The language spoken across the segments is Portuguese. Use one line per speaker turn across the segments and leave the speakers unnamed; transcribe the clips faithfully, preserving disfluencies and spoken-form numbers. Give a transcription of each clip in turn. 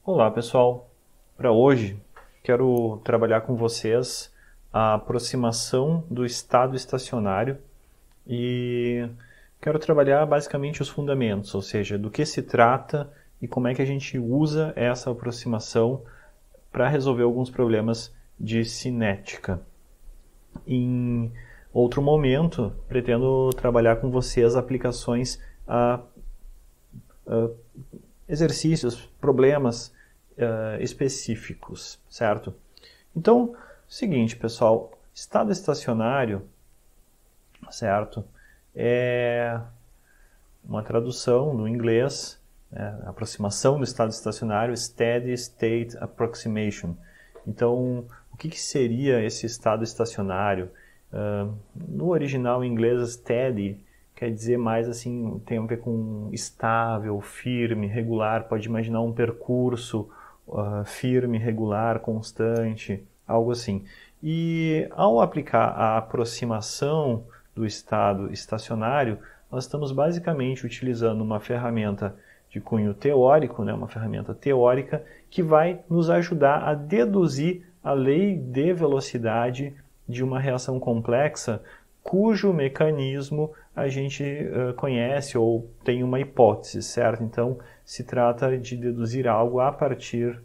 Olá pessoal, para hoje quero trabalhar com vocês a aproximação do estado estacionário e quero trabalhar basicamente os fundamentos, ou seja, do que se trata e como é que a gente usa essa aproximação para resolver alguns problemas de cinética. Em outro momento, pretendo trabalhar com vocês aplicações a, a exercícios, problemas uh, específicos, certo? Então, seguinte, pessoal, estado estacionário, certo? É uma tradução do inglês, né, aproximação do estado estacionário, Steady State Approximation. Então, o que, que seria esse estado estacionário? Uh, no original em inglês, steady quer dizer mais assim, tem a ver com estável, firme, regular. Pode imaginar um percurso uh, firme, regular, constante, algo assim. E ao aplicar a aproximação do estado estacionário, nós estamos basicamente utilizando uma ferramenta de cunho teórico, né, uma ferramenta teórica que vai nos ajudar a deduzir a lei de velocidade de uma reação complexa cujo mecanismo a gente uh, conhece ou tem uma hipótese, certo? Então, se trata de deduzir algo a partir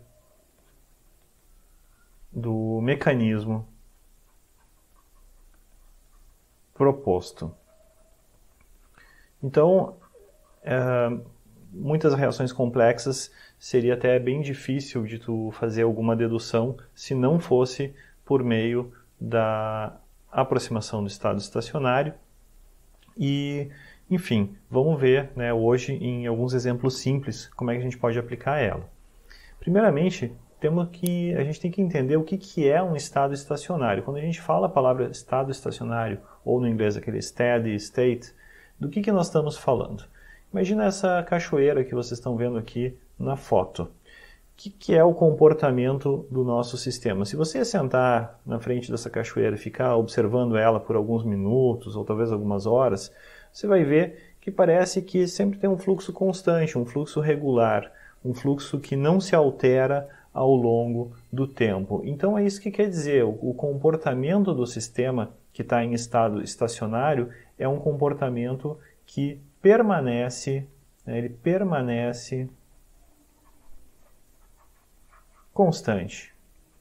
do mecanismo proposto. Então, uh, muitas reações complexas seria até bem difícil de tu fazer alguma dedução se não fosse por meio da aproximação do estado estacionário. E, enfim, vamos ver, né, hoje em alguns exemplos simples como é que a gente pode aplicar ela. Primeiramente, temos que, a gente tem que entender o que, que é um estado estacionário. Quando a gente fala a palavra estado estacionário, ou no inglês aquele steady state, do que, que nós estamos falando? Imagina essa cachoeira que vocês estão vendo aqui na foto. O que, que é o comportamento do nosso sistema? Se você sentar na frente dessa cachoeira e ficar observando ela por alguns minutos ou talvez algumas horas, você vai ver que parece que sempre tem um fluxo constante, um fluxo regular, um fluxo que não se altera ao longo do tempo. Então é isso que quer dizer, o comportamento do sistema que está em estado estacionário é um comportamento que permanece, né, ele permanece constante.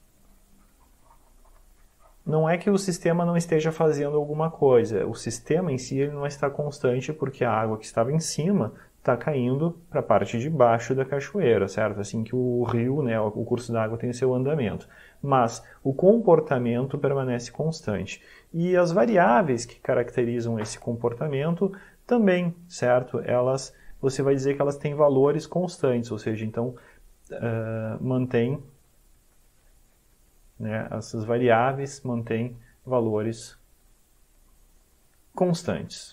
Não é que o sistema não esteja fazendo alguma coisa, o sistema em si ele não está constante porque a água que estava em cima está caindo para a parte de baixo da cachoeira, certo? Assim que o rio, né, o curso da água tem o seu andamento. Mas o comportamento permanece constante. E as variáveis que caracterizam esse comportamento também, certo? Elas, você vai dizer que elas têm valores constantes, ou seja, então uh, mantém, né, essas variáveis mantêm valores constantes.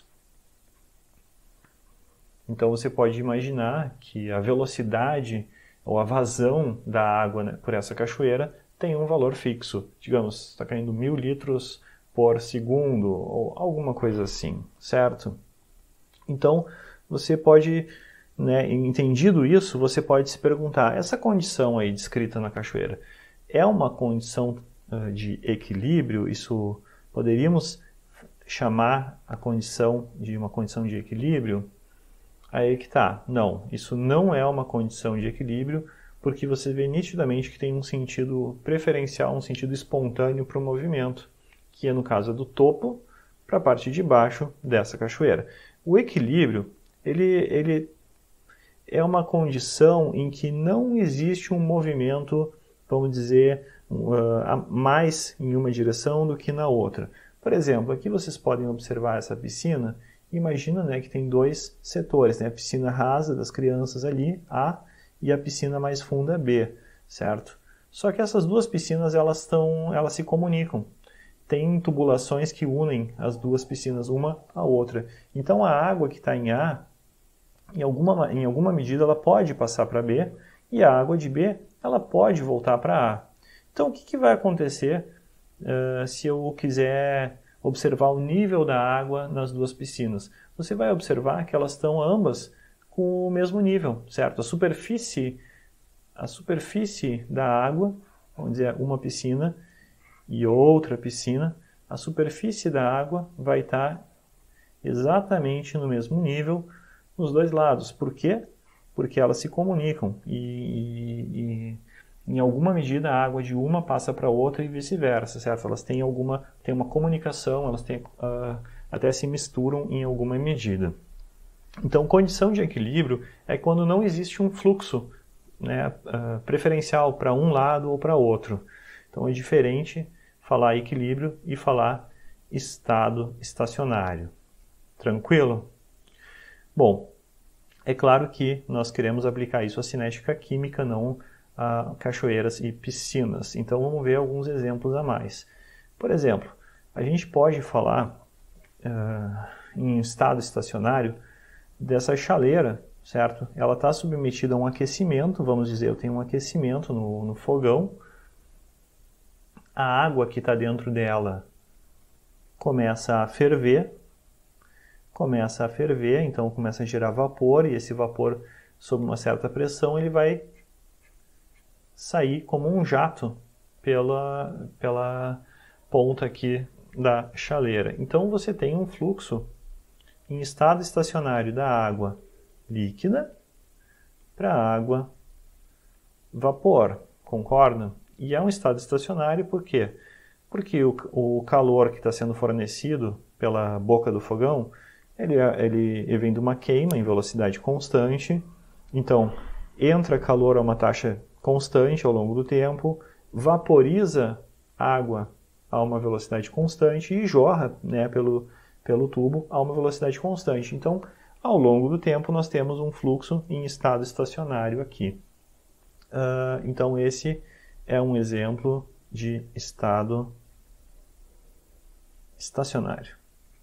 Então você pode imaginar que a velocidade ou a vazão da água, né, por essa cachoeira tem um valor fixo. Digamos, está caindo mil litros por segundo ou alguma coisa assim, certo? Então você pode, né, entendido isso, você pode se perguntar, essa condição aí descrita na cachoeira é uma condição uh, de equilíbrio? Isso poderíamos chamar a condição de uma condição de equilíbrio? Aí que tá. Não, isso não é uma condição de equilíbrio, porque você vê nitidamente que tem um sentido preferencial, um sentido espontâneo para o movimento, que é no caso do topo para a parte de baixo dessa cachoeira. O equilíbrio, ele, ele é uma condição em que não existe um movimento, vamos dizer, uh, mais em uma direção do que na outra. Por exemplo, aqui vocês podem observar essa piscina. Imagina, né, que tem dois setores, né, a piscina rasa das crianças ali, A, e a piscina mais funda, B, certo? Só que essas duas piscinas, elas, estão, elas se comunicam. Tem tubulações que unem as duas piscinas, uma à outra. Então a água que está em A, em alguma, em alguma medida, ela pode passar para B, e a água de B, ela pode voltar para A. Então o que, que vai acontecer uh, se eu quiser observar o nível da água nas duas piscinas? Você vai observar que elas estão ambas com o mesmo nível, certo? A superfície a superfície da água, vamos dizer uma piscina e outra piscina, a superfície da água vai estar exatamente no mesmo nível nos dois lados. Por quê? Porque elas se comunicam e, e, e em alguma medida a água de uma passa para a outra e vice-versa, certo? Elas têm alguma, têm uma comunicação, elas têm, uh, até se misturam em alguma medida. Então, condição de equilíbrio é quando não existe um fluxo, né, uh, preferencial para um lado ou para outro. Então, é diferente falar equilíbrio e falar estado estacionário. Tranquilo? Bom, é claro que nós queremos aplicar isso à cinética química, não a cachoeiras e piscinas. Então, vamos ver alguns exemplos a mais. Por exemplo, a gente pode falar uh, em estado estacionário dessa chaleira, certo? Ela está submetida a um aquecimento, vamos dizer, eu tenho um aquecimento no, no fogão, a água que está dentro dela começa a ferver, começa a ferver, então começa a gerar vapor, e esse vapor, sob uma certa pressão, ele vai sair como um jato pela, pela ponta aqui da chaleira. Então você tem um fluxo em estado estacionário da água líquida para a água vapor, concorda? E é um estado estacionário por quê? Porque o, o calor que está sendo fornecido pela boca do fogão, ele, ele, ele vem de uma queima em velocidade constante, então entra calor a uma taxa constante ao longo do tempo, vaporiza água a uma velocidade constante e jorra, né, pelo pelo tubo a uma velocidade constante. Então, ao longo do tempo, nós temos um fluxo em estado estacionário aqui. Uh, então, esse é um exemplo de estado estacionário.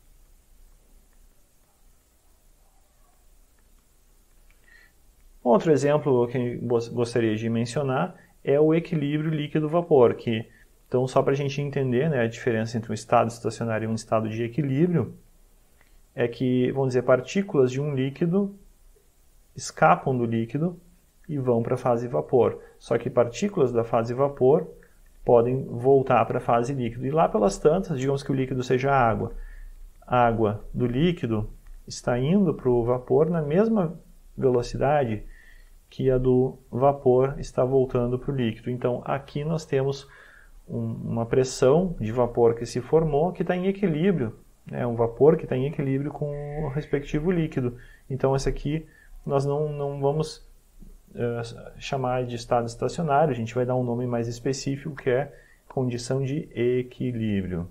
Outro exemplo que eu gostaria de mencionar é o equilíbrio líquido-vapor, que então, só para a gente entender, né, a diferença entre um estado estacionário e um estado de equilíbrio, é que, vamos dizer, partículas de um líquido escapam do líquido e vão para a fase vapor. Só que partículas da fase vapor podem voltar para a fase líquido. E lá pelas tantas, digamos que o líquido seja água. A água do líquido está indo para o vapor na mesma velocidade que a do vapor está voltando para o líquido. Então, aqui nós temos uma pressão de vapor que se formou que está em equilíbrio, é um vapor que está em equilíbrio com o respectivo líquido. Então, esse aqui nós não, não vamos uh, chamar de estado estacionário, a gente vai dar um nome mais específico que é condição de equilíbrio.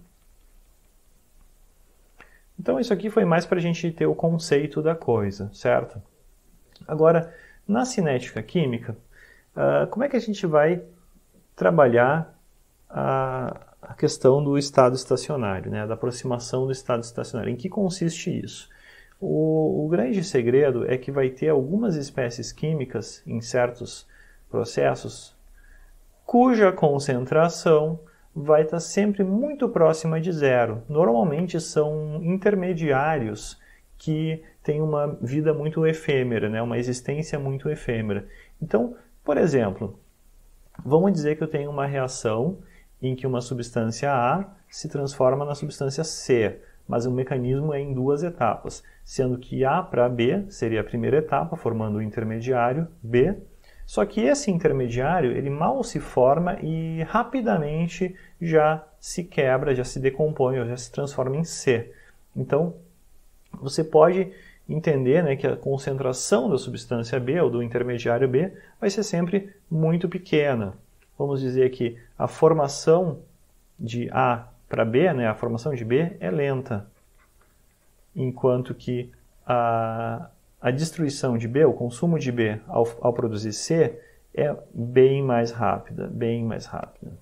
Então, isso aqui foi mais para a gente ter o conceito da coisa, certo? Agora, na cinética química, uh, como é que a gente vai trabalhar a, a questão do estado estacionário, né, da aproximação do estado estacionário? Em que consiste isso? O, o grande segredo é que vai ter algumas espécies químicas em certos processos cuja concentração vai estar sempre muito próxima de zero. Normalmente são intermediários que têm uma vida muito efêmera, né, uma existência muito efêmera. Então, por exemplo, vamos dizer que eu tenho uma reação em que uma substância A se transforma na substância C, mas o mecanismo é em duas etapas, sendo que A para B seria a primeira etapa, formando o intermediário B, só que esse intermediário ele mal se forma e rapidamente já se quebra, já se decompõe, ou já se transforma em C. Então, você pode entender, né, que a concentração da substância B, ou do intermediário B, vai ser sempre muito pequena. Vamos dizer que a formação de A para B, né, a formação de B é lenta, enquanto que a, a destruição de B, o consumo de B ao, ao produzir C, é bem mais rápida, bem mais rápida.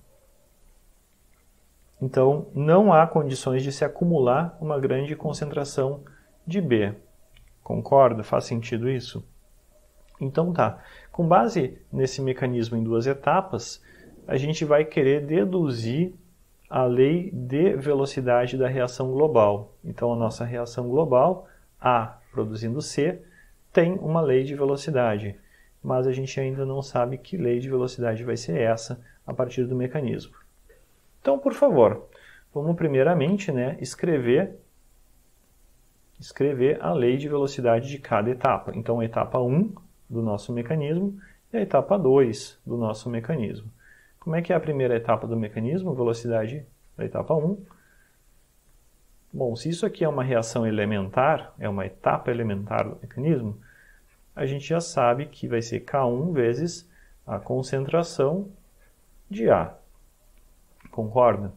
Então, não há condições de se acumular uma grande concentração de B. Concorda? Faz sentido isso? Então tá, com base nesse mecanismo em duas etapas, a gente vai querer deduzir a lei de velocidade da reação global. Então a nossa reação global, A produzindo C, tem uma lei de velocidade. mas a gente ainda não sabe que lei de velocidade vai ser essa a partir do mecanismo. Então, por favor, vamos primeiramente, né, escrever, escrever a lei de velocidade de cada etapa. Então, a etapa um do nosso mecanismo e a etapa dois do nosso mecanismo. Como é que é a primeira etapa do mecanismo? Velocidade da etapa um. Bom, se isso aqui é uma reação elementar, é uma etapa elementar do mecanismo, a gente já sabe que vai ser K um vezes a concentração de A. Concorda?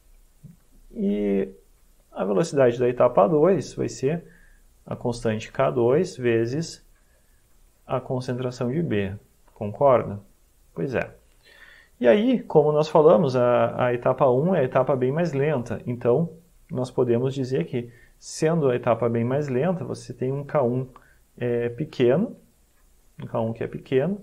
E a velocidade da etapa dois vai ser a constante K dois vezes a concentração de B. Concorda? Pois é. E aí, como nós falamos, a, a etapa um é a etapa bem mais lenta. Então, nós podemos dizer que, sendo a etapa bem mais lenta, você tem um K um é, pequeno, um K um que é pequeno,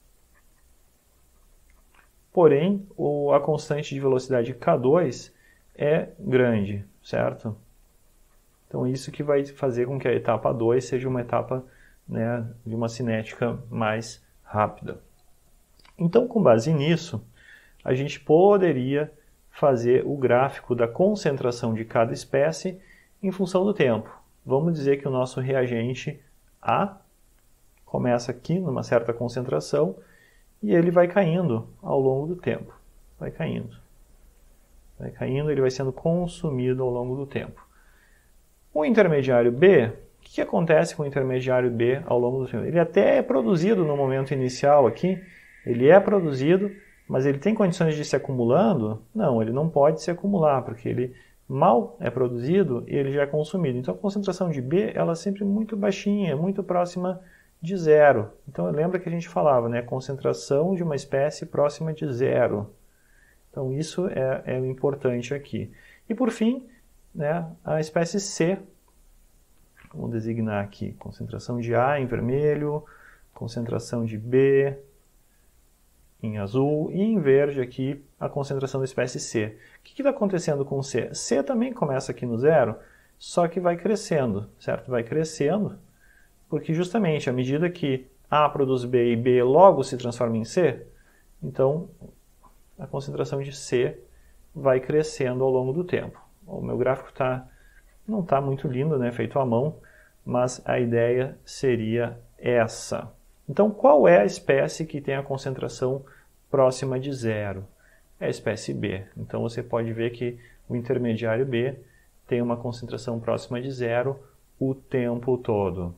porém, o, a constante de velocidade K dois é grande, certo? Então, isso que vai fazer com que a etapa dois seja uma etapa, né, de uma cinética mais rápida. Então, com base nisso, a gente poderia fazer o gráfico da concentração de cada espécie em função do tempo. Vamos dizer que o nosso reagente A começa aqui numa certa concentração e ele vai caindo ao longo do tempo. Vai caindo. Vai caindo, ele vai sendo consumido ao longo do tempo. O intermediário B, o que acontece com o intermediário B ao longo do tempo? Ele até é produzido no momento inicial aqui, ele é produzido, mas ele tem condições de ir se acumulando? Não, ele não pode se acumular, porque ele mal é produzido e ele já é consumido. Então a concentração de B ela é sempre muito baixinha, muito próxima de zero. Então lembra que a gente falava, né? Concentração de uma espécie próxima de zero. Então isso é, é importante aqui. E por fim, né, a espécie C, vamos designar aqui concentração de A em vermelho, concentração de B em azul e em verde aqui a concentração da espécie C. O que está acontecendo com C? C também começa aqui no zero, só que vai crescendo, certo? Vai crescendo, porque justamente à medida que A produz B e B logo se transforma em C, então a concentração de C vai crescendo ao longo do tempo. O meu gráfico tá, não está muito lindo, né? Feito à mão, mas a ideia seria essa. Então, qual é a espécie que tem a concentração próxima de zero? É a espécie B. Então, você pode ver que o intermediário B tem uma concentração próxima de zero o tempo todo.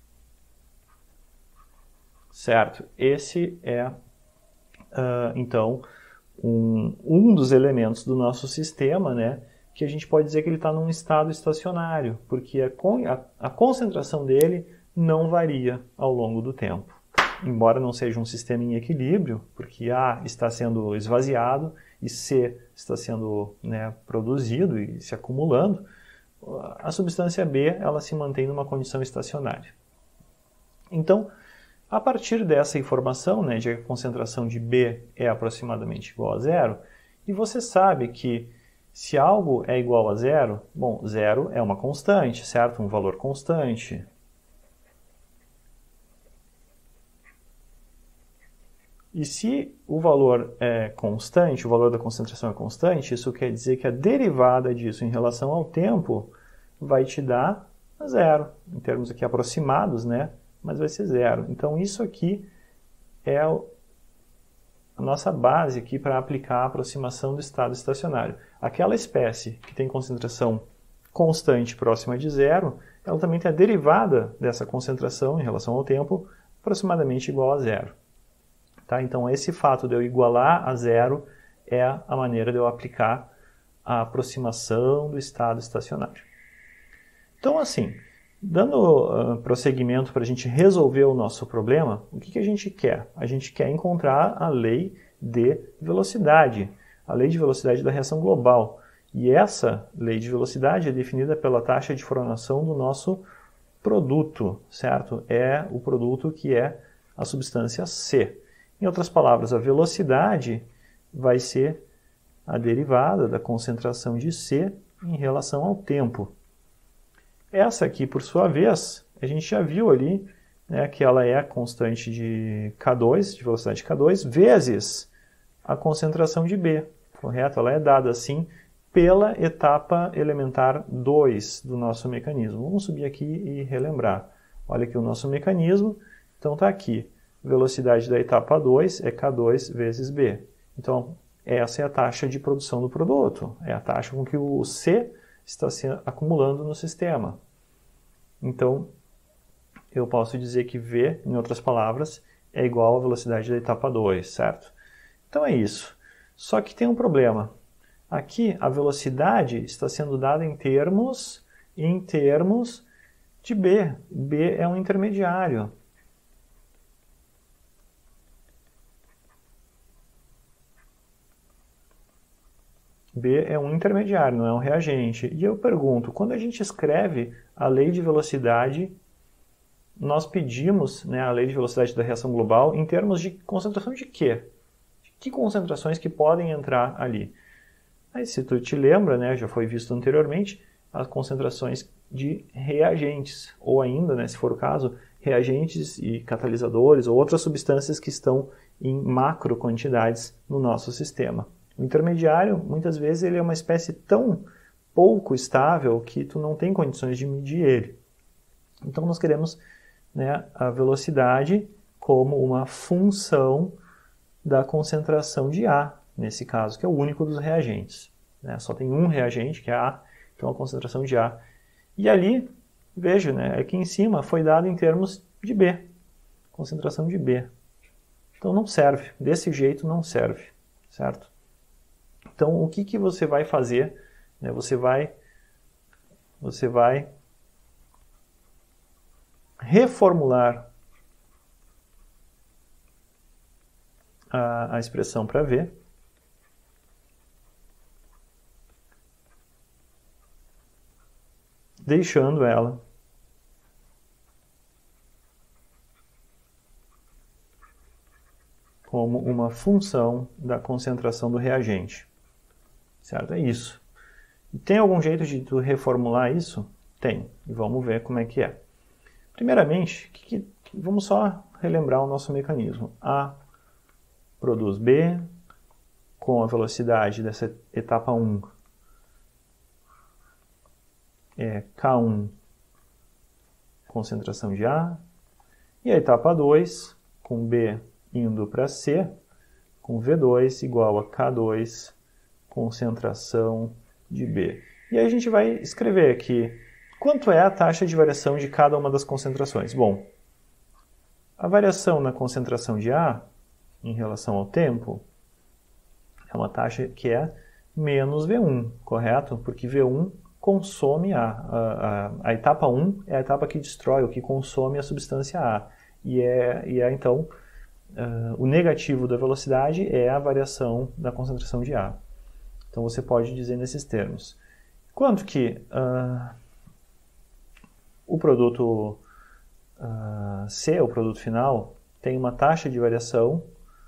Certo? Esse é, uh, então, um, um dos elementos do nosso sistema, né, que a gente pode dizer que ele está num estado estacionário, porque a, a, a concentração dele não varia ao longo do tempo. Embora não seja um sistema em equilíbrio, porque A está sendo esvaziado e C está sendo, né, produzido e se acumulando, a substância B ela se mantém numa condição estacionária. Então, a partir dessa informação, né, de que a concentração de B é aproximadamente igual a zero, e você sabe que se algo é igual a zero, bom, zero é uma constante, certo? Um valor constante. E se o valor é constante, o valor da concentração é constante, isso quer dizer que a derivada disso em relação ao tempo vai te dar zero, em termos aqui aproximados, né? Mas vai ser zero. Então isso aqui é a nossa base aqui para aplicar a aproximação do estado estacionário. Aquela espécie que tem concentração constante próxima de zero, ela também tem a derivada dessa concentração em relação ao tempo aproximadamente igual a zero. Tá? Então, esse fato de eu igualar a zero é a maneira de eu aplicar a aproximação do estado estacionário. Então, assim, dando uh, prosseguimento para a gente resolver o nosso problema, o que, que a gente quer? A gente quer encontrar a lei de velocidade, a lei de velocidade da reação global. E essa lei de velocidade é definida pela taxa de formação do nosso produto, certo? É o produto que é a substância C. Em outras palavras, a velocidade vai ser a derivada da concentração de C em relação ao tempo. Essa aqui, por sua vez, a gente já viu ali né, que ela é a constante de K dois, de velocidade de K dois, vezes a concentração de B, correto? Ela é dada assim pela etapa elementar dois do nosso mecanismo. Vamos subir aqui e relembrar. Olha aqui o nosso mecanismo, então está aqui. Velocidade da etapa dois é K dois vezes B. Então, essa é a taxa de produção do produto, é a taxa com que o C está se acumulando no sistema. Então, eu posso dizer que V, em outras palavras, é igual à velocidade da etapa dois, certo? Então é isso. Só que tem um problema. Aqui, a velocidade está sendo dada em termos, em termos de B. B é um intermediário. B é um intermediário, não é um reagente. E eu pergunto, quando a gente escreve a lei de velocidade, nós pedimos, né, a lei de velocidade da reação global em termos de concentração de quê? De que concentrações que podem entrar ali? Aí, se tu te lembra, né, já foi visto anteriormente, as concentrações de reagentes, ou ainda, né, se for o caso, reagentes e catalisadores ou outras substâncias que estão em macro quantidades no nosso sistema. O intermediário, muitas vezes, ele é uma espécie tão pouco estável que tu não tem condições de medir ele. Então, nós queremos, né, a velocidade como uma função da concentração de A, nesse caso, que é o único dos reagentes. Né? Só tem um reagente, que é A, então a concentração de A. E ali, veja, né, aqui em cima foi dado em termos de B, concentração de B. Então não serve, desse jeito não serve, certo? Então o que, que você vai fazer? Né? Você vai, você vai reformular a, a expressão para V, deixando ela como uma função da concentração do reagente. Certo? É isso. E tem algum jeito de tu reformular isso? Tem. E vamos ver como é que é. Primeiramente, que que, vamos só relembrar o nosso mecanismo. A produz B com a velocidade dessa etapa um é K um, concentração de A, e a etapa dois, com B indo para C, com V dois igual a K dois, concentração de B. E aí a gente vai escrever aqui quanto é a taxa de variação de cada uma das concentrações. Bom, a variação na concentração de A, em relação ao tempo, é uma taxa que é menos V um, correto? Porque V um consome A. A, a, a etapa um é a etapa que destrói, ou que consome a substância A. E é, e é então, uh, o negativo da velocidade é a variação da concentração de A. Então você pode dizer nesses termos. Quanto que uh, o produto uh, C, o produto final, tem uma taxa de variação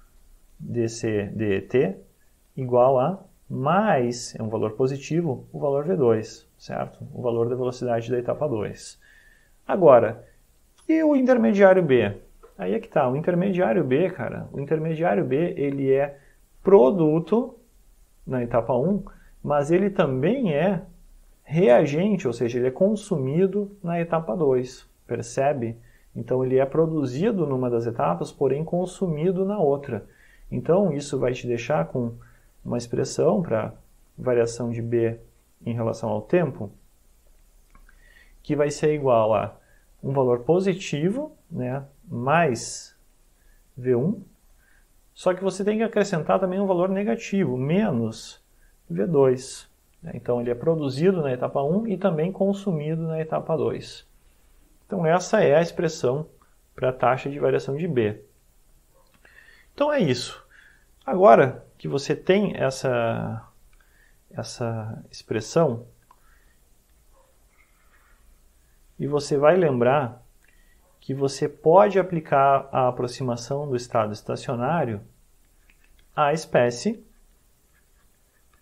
dc det igual a mais, é um valor positivo, o valor V dois, certo? O valor da velocidade da etapa dois. Agora, e o intermediário B? Aí é que tá, o intermediário B, cara, o intermediário B, ele é produto na etapa um, mas ele também é reagente, ou seja, ele é consumido na etapa dois, percebe? Então ele é produzido numa das etapas, porém consumido na outra. Então isso vai te deixar com uma expressão para variação de B em relação ao tempo, que vai ser igual a um valor positivo, né, mais V um, só que você tem que acrescentar também um valor negativo, menos V dois. Então ele é produzido na etapa um e também consumido na etapa dois. Então essa é a expressão para a taxa de variação de B. Então é isso. Agora que você tem essa, essa expressão, e você vai lembrar que você pode aplicar a aproximação do estado estacionário à espécie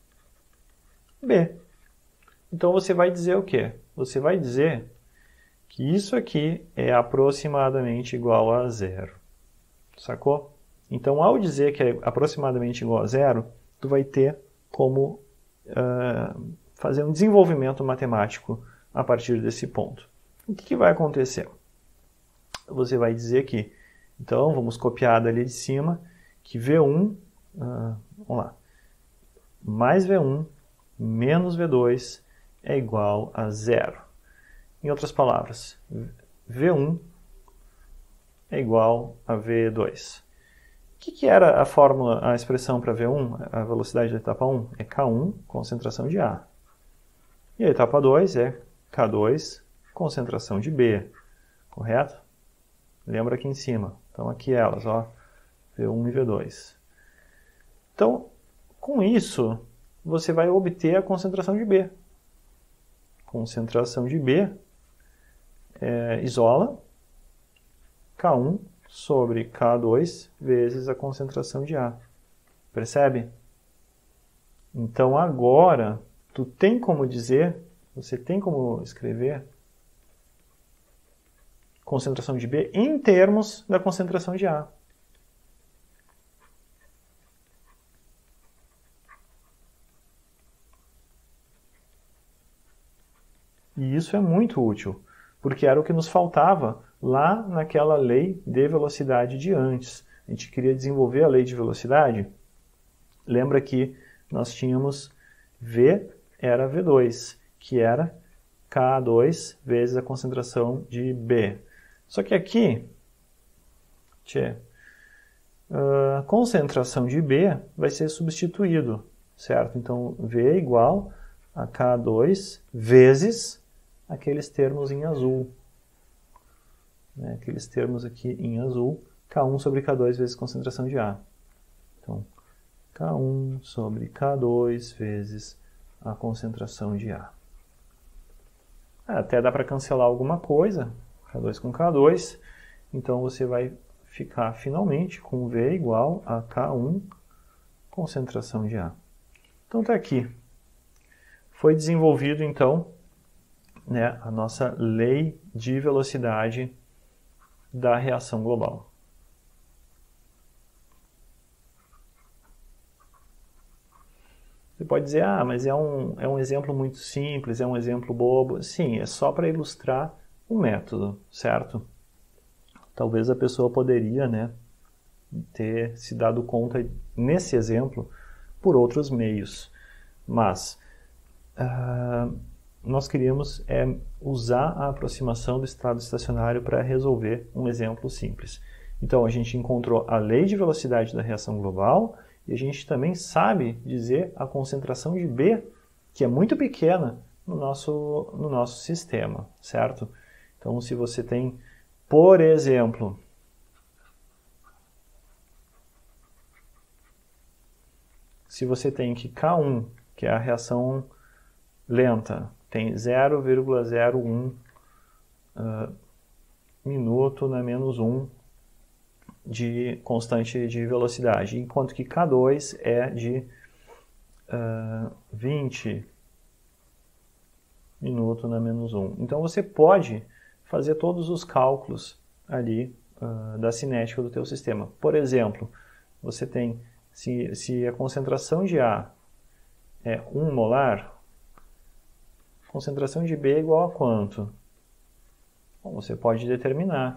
B. Então você vai dizer o quê? Você vai dizer que isso aqui é aproximadamente igual a zero. Sacou? Então, ao dizer que é aproximadamente igual a zero, tu vai ter como uh, fazer um desenvolvimento matemático a partir desse ponto. O que, que vai acontecer? Você vai dizer que, então, vamos copiar dali de cima, que V um, uh, vamos lá, mais V um menos V dois é igual a zero. Em outras palavras, V um é igual a V dois. O que, que era a fórmula, a expressão para V um, a velocidade da etapa um? É K um, concentração de A. E a etapa dois é K dois, concentração de B. Correto? Lembra aqui em cima. Então, aqui elas, ó, V um e V dois. Então, com isso, você vai obter a concentração de B. Concentração de B é, isola K um sobre K dois vezes a concentração de A. Percebe? Então, agora, tu tem como dizer, você tem como escrever concentração de B em termos da concentração de A. E isso é muito útil, porque era o que nos faltava lá naquela lei de velocidade de antes. A gente queria desenvolver a lei de velocidade. Lembra que nós tínhamos V era V dois, que era K dois vezes a concentração de B. Só que aqui, tchê, a concentração de B vai ser substituído, certo? Então, V é igual a K dois vezes aqueles termos em azul. Né? Aqueles termos aqui em azul, K um sobre K dois vezes concentração de A. Então, K um sobre K dois vezes a concentração de A. Até dá para cancelar alguma coisa, K dois com K dois, então você vai ficar finalmente com V igual a K um concentração de A. Então está aqui. Foi desenvolvido então, né, a nossa lei de velocidade da reação global. Você pode dizer, ah, mas é um, é um exemplo muito simples, é um exemplo bobo. Sim, é só para ilustrar o método, certo? Talvez a pessoa poderia, né, ter se dado conta nesse exemplo por outros meios. Mas uh, nós queríamos é, usar a aproximação do estado estacionário para resolver um exemplo simples. Então, a gente encontrou a lei de velocidade da reação global e a gente também sabe dizer a concentração de B, que é muito pequena no nosso, no nosso sistema, certo? Então, se você tem, por exemplo, se você tem que K um, que é a reação lenta, tem zero vírgula zero um uh, minuto na menos um de constante de velocidade, enquanto que K dois é de uh, vinte minutos na menos um. Então você pode fazer todos os cálculos ali uh, da cinética do teu sistema. Por exemplo, você tem, se, se a concentração de A é um molar, a concentração de B é igual a quanto? Bom, você pode determinar.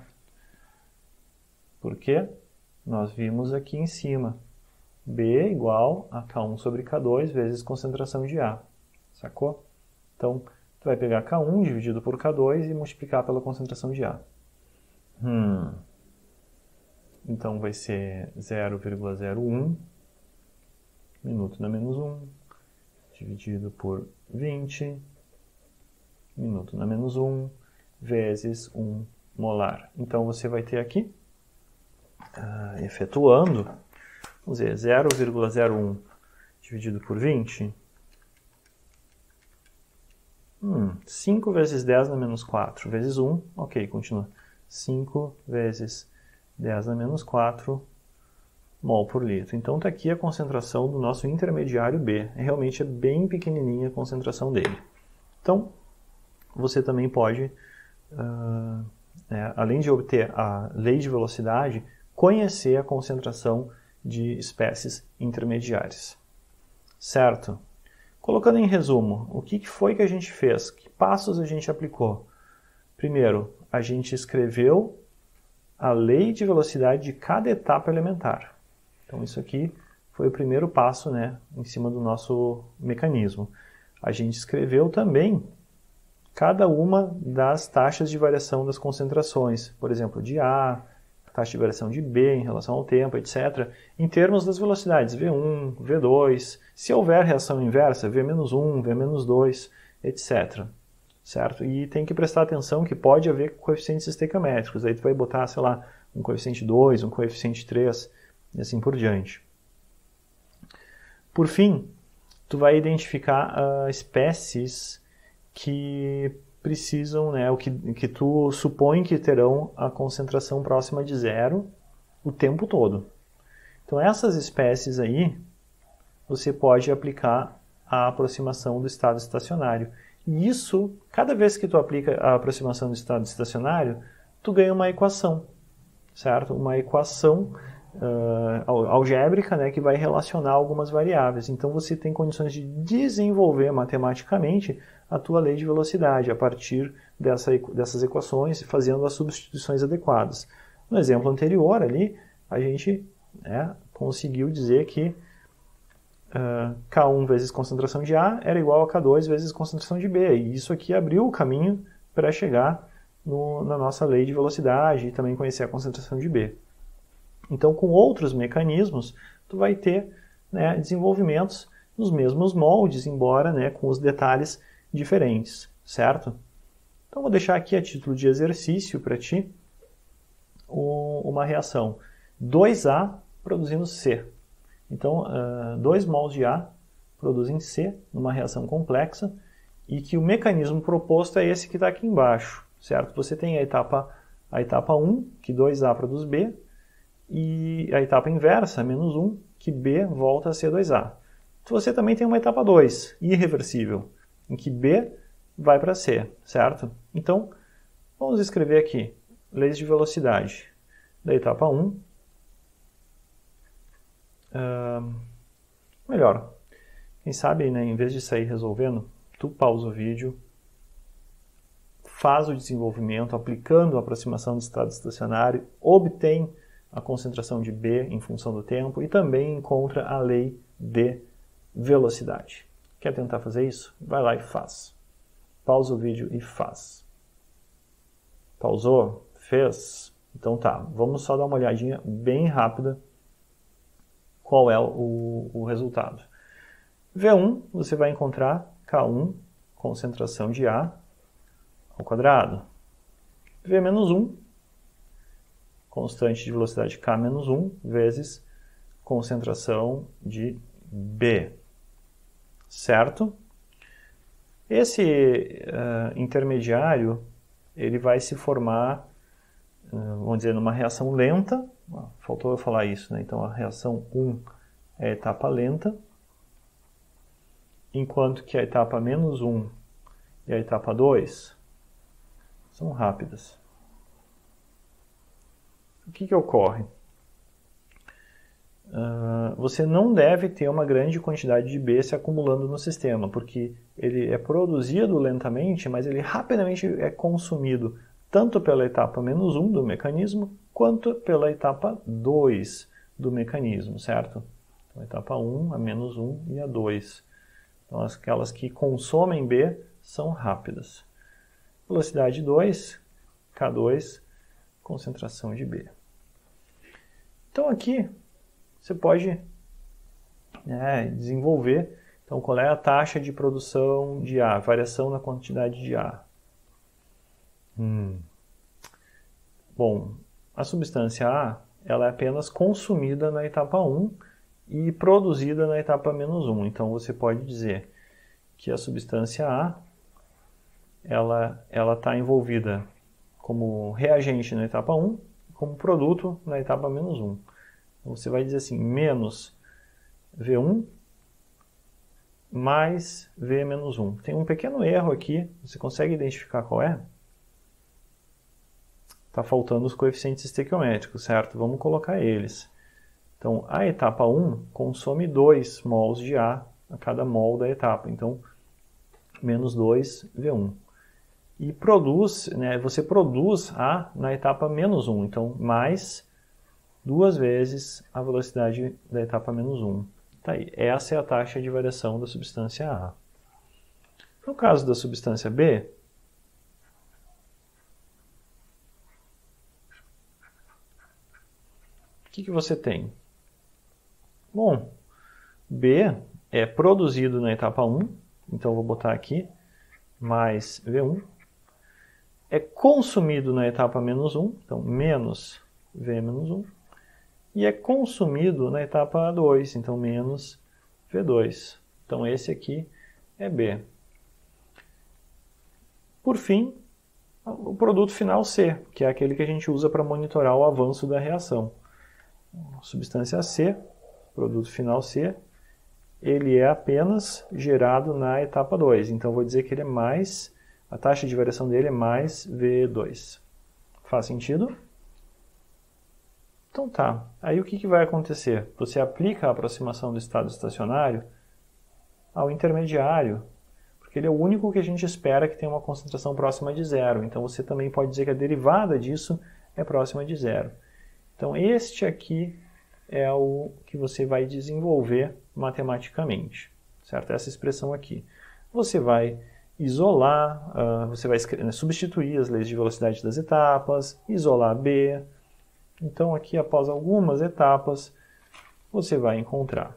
Porque nós vimos aqui em cima, B é igual a K um sobre K dois vezes concentração de A, sacou? Então, tu vai pegar K um dividido por K dois e multiplicar pela concentração de A. Hum. Então, vai ser zero vírgula zero um minuto na menos um, dividido por vinte, minuto na menos um, vezes um molar. Então, você vai ter aqui, Uh, efetuando, vamos dizer, zero vírgula zero um dividido por vinte, hum, cinco vezes dez na menos quatro, vezes um, ok, continua, cinco vezes dez na menos quatro mol por litro. Então está aqui a concentração do nosso intermediário B, realmente é bem pequenininha a concentração dele. Então, você também pode uh, né, além de obter a lei de velocidade, conhecer a concentração de espécies intermediárias. Certo? Colocando em resumo, o que foi que a gente fez? Que passos a gente aplicou? Primeiro, a gente escreveu a lei de velocidade de cada etapa elementar. Então isso aqui foi o primeiro passo, né, em cima do nosso mecanismo. A gente escreveu também cada uma das taxas de variação das concentrações, por exemplo, de A, taxa de variação de B em relação ao tempo, etcétera, em termos das velocidades V um, V dois, se houver reação inversa, V menos um, V menos dois, etcétera. Certo? E tem que prestar atenção que pode haver coeficientes estequiométricos. Aí tu vai botar, sei lá, um coeficiente dois, um coeficiente três, e assim por diante. Por fim, tu vai identificar uh, espécies que precisam, né, o que, que tu supõe que terão a concentração próxima de zero o tempo todo. Então essas espécies aí, você pode aplicar a aproximação do estado estacionário. E isso, cada vez que tu aplica a aproximação do estado estacionário, tu ganha uma equação, certo? Uma equação uh, algébrica, né, que vai relacionar algumas variáveis. Então você tem condições de desenvolver matematicamente a tua lei de velocidade a partir dessa, dessas equações, fazendo as substituições adequadas. No exemplo anterior ali, a gente, né, conseguiu dizer que Uh, K um vezes concentração de A era igual a K dois vezes concentração de B. E isso aqui abriu o caminho para chegar no, na nossa lei de velocidade e também conhecer a concentração de B. Então, com outros mecanismos, tu vai ter, né, desenvolvimentos nos mesmos moldes, embora, né, com os detalhes diferentes, certo? Então, vou deixar aqui a título de exercício para ti um, uma reação dois A produzindo C. Então, uh, dois mols de A produzem C numa reação complexa e que o mecanismo proposto é esse que está aqui embaixo, certo? Você tem a etapa, a etapa um, que dois A produz B, e a etapa inversa, menos um, que B volta a C dois A. Você também tem uma etapa dois, irreversível, em que B vai para C, certo? Então, vamos escrever aqui, leis de velocidade da etapa um. Uh, melhor, quem sabe, né, em vez de sair resolvendo, tu pausa o vídeo, faz o desenvolvimento aplicando a aproximação do estado estacionário, obtém a concentração de B em função do tempo e também encontra a lei de velocidade. Quer tentar fazer isso? Vai lá e faz. Pausa o vídeo e faz. Pausou? Fez? Então tá, vamos só dar uma olhadinha bem rápida qual é o, o resultado. V um, você vai encontrar K um, concentração de A, ao quadrado. V menos um, constante de velocidade K menos um, vezes concentração de B. Certo? Esse uh, intermediário, ele vai se formar, uh, vamos dizer, numa reação lenta. Faltou eu falar isso, né? Então a reação um é a etapa lenta, enquanto que a etapa menos um e a etapa dois são rápidas. O que que ocorre? Uh, você não deve ter uma grande quantidade de B se acumulando no sistema, porque ele é produzido lentamente, mas ele rapidamente é consumido tanto pela etapa menos um do mecanismo, quanto pela etapa dois do mecanismo, certo? Então, a etapa um, a menos um e a dois. Então, aquelas que consomem B são rápidas. Velocidade dois, K dois, concentração de B. Então, aqui, você pode, né, desenvolver, então, qual é a taxa de produção de A, variação na quantidade de A. Hum. Bom, a substância A, ela é apenas consumida na etapa um e produzida na etapa menos um. Então, você pode dizer que a substância A, ela ela está envolvida como reagente na etapa um, como produto na etapa menos um. Então, você vai dizer assim, menos V um mais V menos um. Tem um pequeno erro aqui, você consegue identificar qual é? está faltando os coeficientes estequiométricos, certo? Vamos colocar eles. Então, a etapa um consome dois mols de A a cada mol da etapa. Então, menos dois V um. E produz, né, você produz A na etapa menos um. Então, mais duas vezes a velocidade da etapa menos um. Tá aí. Essa é a taxa de variação da substância A. No caso da substância B, o que, que você tem? Bom, B é produzido na etapa um, então eu vou botar aqui, mais V um. É consumido na etapa menos um, então menos V menos um. E é consumido na etapa dois, então menos V dois. Então esse aqui é B. Por fim, o produto final C, que é aquele que a gente usa para monitorar o avanço da reação. Substância C, produto final C, ele é apenas gerado na etapa dois. Então, vou dizer que ele é mais, a taxa de variação dele é mais V dois. Faz sentido? Então tá. Aí o que, que vai acontecer? Você aplica a aproximação do estado estacionário ao intermediário, porque ele é o único que a gente espera que tenha uma concentração próxima de zero. Então, você também pode dizer que a derivada disso é próxima de zero. Então, este aqui é o que você vai desenvolver matematicamente, certo? Essa expressão aqui. Você vai isolar, uh, você vai substituir as leis de velocidade das etapas, isolar B. Então, aqui, após algumas etapas, você vai encontrar.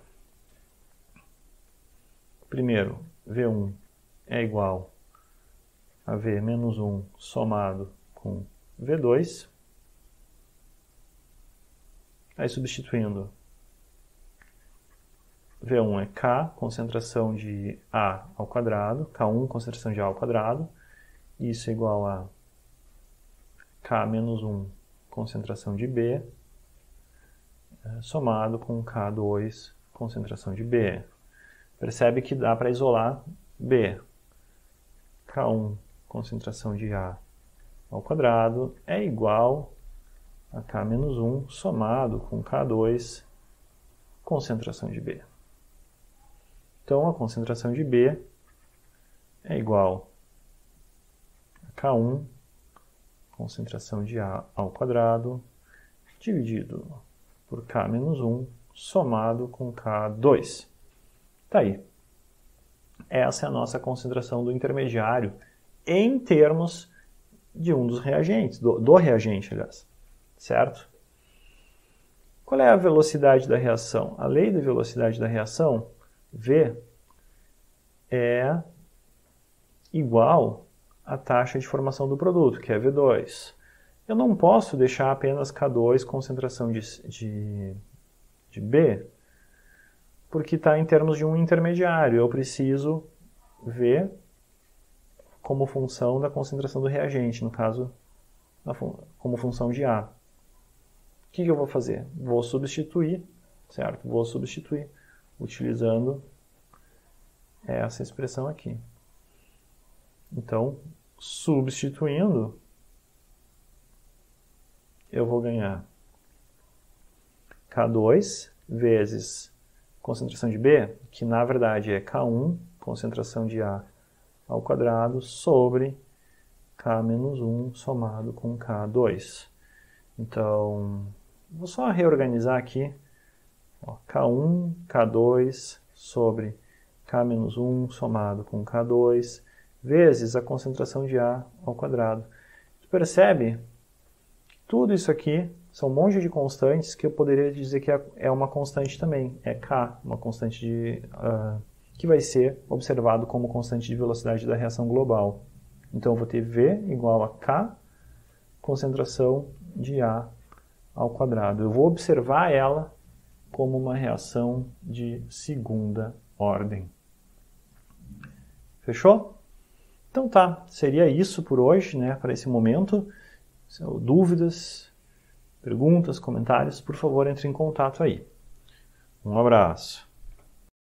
Primeiro, V um é igual a V menos um somado com V dois. Aí, substituindo, V um é K, concentração de A ao quadrado, K um, concentração de A ao quadrado. Isso é igual a K menos um, concentração de B, somado com K dois, concentração de B. Percebe que dá para isolar B. K um, concentração de A ao quadrado, é igual a K menos um somado com K dois, concentração de B. Então, a concentração de B é igual a K um, concentração de A ao quadrado, dividido por K menos um, somado com K dois. Tá aí. Essa é a nossa concentração do intermediário em termos de um dos reagentes, do, do reagente, aliás. Certo? Qual é a velocidade da reação? A lei da velocidade da reação, V, é igual à taxa de formação do produto, que é V dois. Eu não posso deixar apenas K dois concentração de, de, de B, porque está em termos de um intermediário. Eu preciso V como função da concentração do reagente, no caso, como função de A. O que, que eu vou fazer? Vou substituir, certo? Vou substituir utilizando essa expressão aqui. Então, substituindo, eu vou ganhar K dois vezes concentração de B, que na verdade é K um, concentração de A ao quadrado, sobre K menos um somado com K dois. Então, vou só reorganizar aqui. Ó, K um, K dois sobre K menos um somado com K dois, vezes a concentração de A ao quadrado. Você percebe? Tudo isso aqui são um monte de constantes que eu poderia dizer que é uma constante também. É K, uma constante de, uh, que vai ser observado como constante de velocidade da reação global. Então, eu vou ter V igual a K, concentração de A ao quadrado. Eu vou observar ela como uma reação de segunda ordem. Fechou? Então tá, seria isso por hoje, né, para esse momento. Se dúvidas, perguntas, comentários, por favor, entre em contato aí. Um abraço.